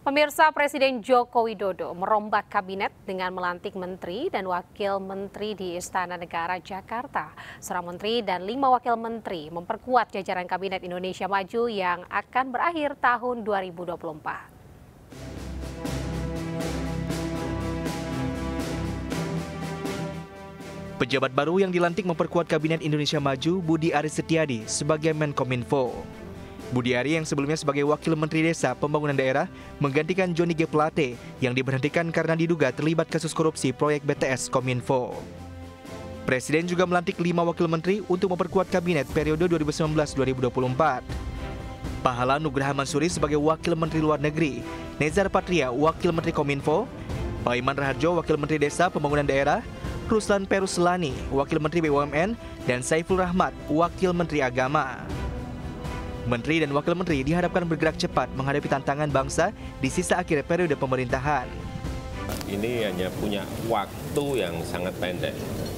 Pemirsa, Presiden Joko Widodo merombak kabinet dengan melantik menteri dan wakil menteri di Istana Negara Jakarta. Seorang menteri dan 5 wakil menteri memperkuat jajaran Kabinet Indonesia Maju yang akan berakhir tahun 2024. Pejabat baru yang dilantik memperkuat Kabinet Indonesia Maju, Budi Aris Setiadi, sebagai Menkominfo. Budi Ari yang sebelumnya sebagai Wakil Menteri Desa Pembangunan Daerah menggantikan Johnny G. Plate yang diberhentikan karena diduga terlibat kasus korupsi proyek BTS Kominfo. Presiden juga melantik 5 wakil menteri untuk memperkuat kabinet periode 2019-2024. Pahala Nugraha Mansuri sebagai Wakil Menteri Luar Negeri, Nezar Patria Wakil Menteri Kominfo, Paiman Raharjo Wakil Menteri Desa Pembangunan Daerah, Ruslan Peruslani Wakil Menteri BUMN, dan Saiful Rahmat Wakil Menteri Agama. Menteri dan Wakil Menteri diharapkan bergerak cepat menghadapi tantangan bangsa di sisa akhir periode pemerintahan. Ini hanya punya waktu yang sangat pendek,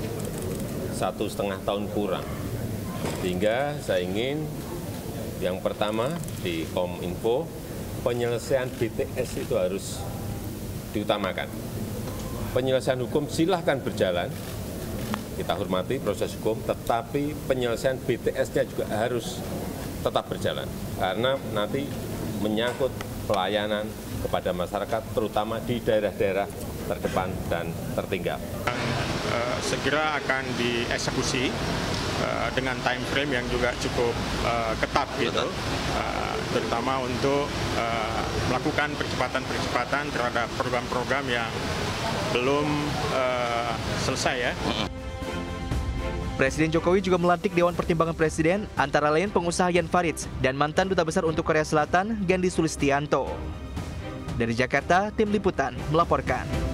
1,5 tahun kurang. Sehingga saya ingin yang pertama di Kominfo, penyelesaian BTS itu harus diutamakan. Penyelesaian hukum silahkan berjalan, kita hormati proses hukum, tetapi penyelesaian BTS-nya juga harus tetap berjalan, karena nanti menyangkut pelayanan kepada masyarakat, terutama di daerah-daerah terdepan dan tertinggal. Segera akan dieksekusi dengan time frame yang juga cukup ketat, gitu, terutama untuk melakukan percepatan terhadap program-program yang belum selesai, ya. Presiden Jokowi juga melantik Dewan Pertimbangan Presiden, antara lain pengusaha Jan Faridz dan mantan Duta Besar untuk Korea Selatan, Gandhi Sulistianto. Dari Jakarta, Tim Liputan melaporkan.